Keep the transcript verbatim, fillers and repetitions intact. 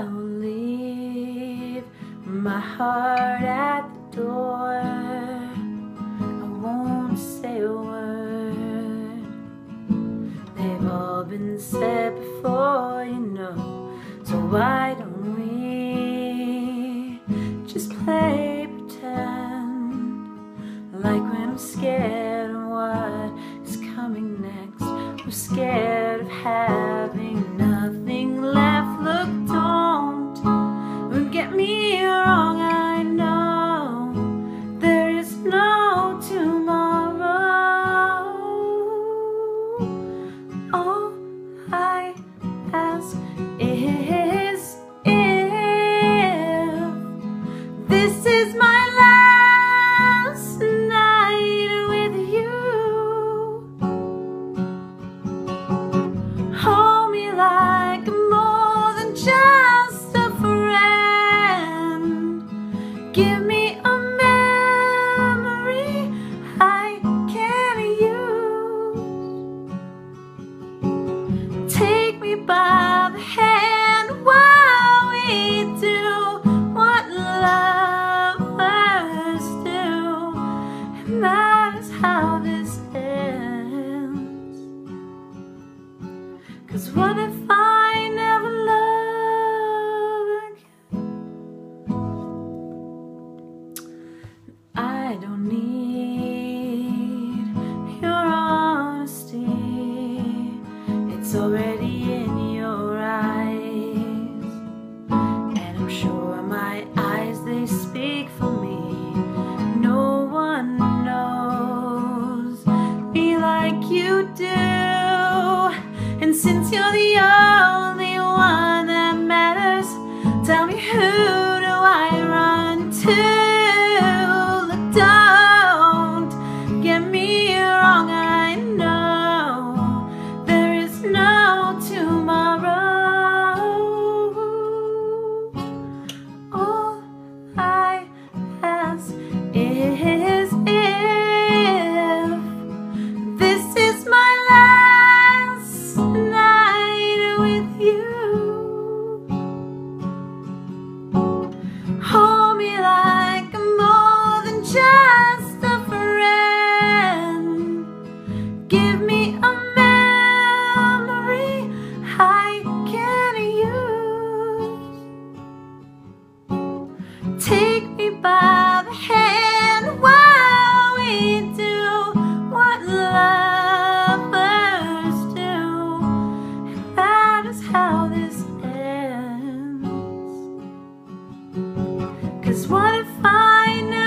I will leave my heart at the door. I won't say a word. They've all been said before, you know. So why don't we just play pretend, like when I'm scared of what is coming next. We're scared of having nothing left. Look, don't get me wrong, I know there is no tomorrow. All I ask is if this is my last night with you, hold me like more than just a friend. Give me a memory I can use. Take me by the hand while we do what lovers do. And that is how this ends. 'Cause what if I never love again? I don't need your honesty. It's already in your eyes, and I'm sure my eyes, they speak for me. No one knows me like you do. And since you're the only one that matters, tell me, who do I run to? Look, don't get me wrong, I know there is no tomorrow. All I ask is if this is my last night with you, hold me like more than just a friend. Give me a memory I can use. Take me by the hand while we do what lovers do. And that is how this ends. 'Cause what if I never